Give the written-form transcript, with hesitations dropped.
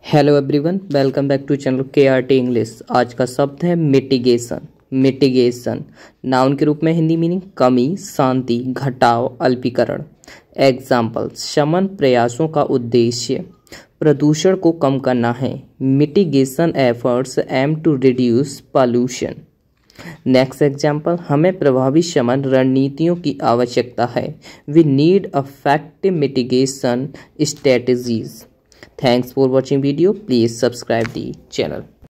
Hello everyone, welcome back to channel KRT English. आज का शब्द है मिटिगेशन। मिटिगेशन नाउन के रूप में हिंदी मीनिंग कमी, शांति, घटाव, अल्पीकरण। एग्जाम्पल्स, शमन प्रयासों का उद्देश्य प्रदूषण को कम करना है। Mitigation efforts aim to reduce pollution. Next example, हमें प्रभावी शमन रणनीतियों की आवश्यकता है। We need effective mitigation strategies. Thanks for watching video. Please subscribe the channel.